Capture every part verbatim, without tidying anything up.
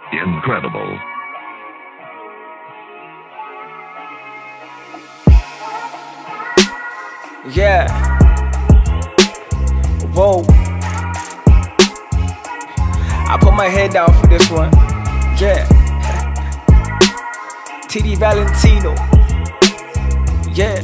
Incredible. Yeah. Whoa. I put my head down for this one. Yeah. T D Valentino. Yeah.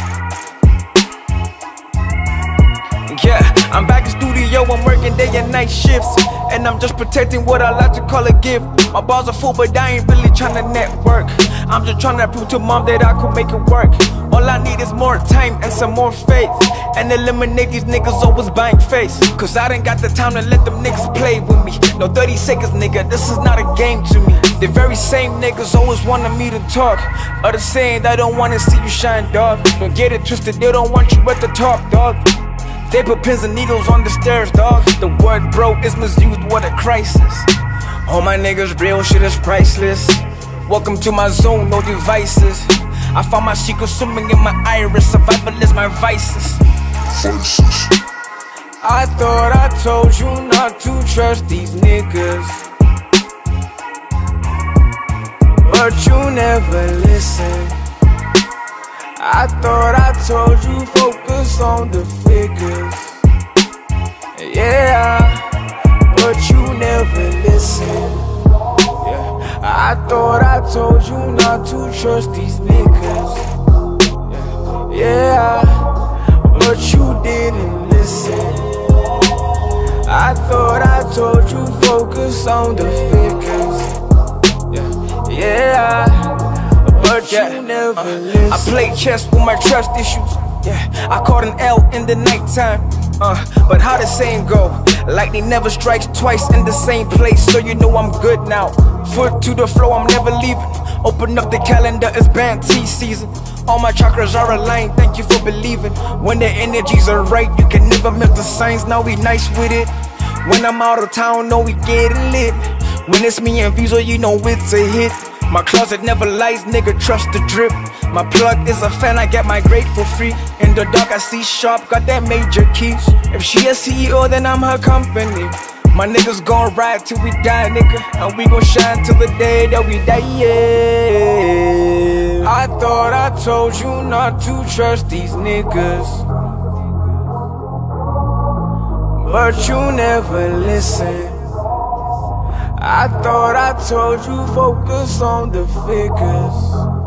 Yeah, I'm back in studio, I'm working day and night shifts, and I'm just protecting what I like to call a gift. My balls are full, but I ain't really trying to network. I'm just trying to prove to mom that I could make it work. All I need is more time and some more faith, and eliminate these niggas always buying face. Cause I done got the time to let them niggas play with me. No thirty seconds, nigga, this is not a game to me. The very same niggas always wanted me to talk, or the saying they don't wanna see you shine, dog. Don't get it twisted, they don't want you at the top, dog. They put pins and needles on the stairs, dog. The word bro is misused, what a crisis. All my niggas real shit is priceless. Welcome to my zone, no devices. I found my secret swimming in my iris. Survival is my vices. I thought I told you not to trust these niggas, but you never listen. I thought I told you focus on the figures, yeah, but you never listen. Yeah, I thought I told you not to trust these niggas, yeah, but you didn't listen. I thought I told you focus on the figures, yeah, yeah. But yeah, you never uh, listen. I played chess with my trust issues. Yeah, I caught an L in the nighttime. Uh, but how the saying go? Lightning never strikes twice in the same place, so you know I'm good now. Foot to the floor, I'm never leaving. Open up the calendar, it's band T season. All my chakras are aligned, thank you for believing. When the energies are right, you can never miss the signs. Now we nice with it. When I'm out of town, know we getting lit. When it's me and Visa, you know it's a hit. My closet never lies, nigga, trust the drip. My plug is a fan, I get my grade for free. In the dark I see sharp, got that major keys. If she a C E O, then I'm her company. My niggas gon' ride till we die, nigga, and we gon' shine till the day that we die, yeah. I thought I told you not to trust these niggas, but you never listen. I thought I told you focus on the figures,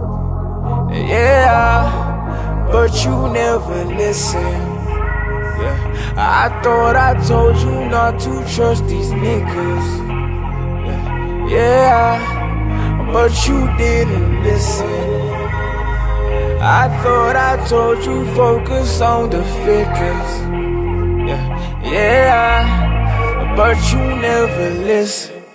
yeah, but you never listen. Yeah, I thought I told you not to trust these niggas, yeah, yeah, but you didn't listen. I thought I told you focus on the figures, yeah, yeah, but you never listen.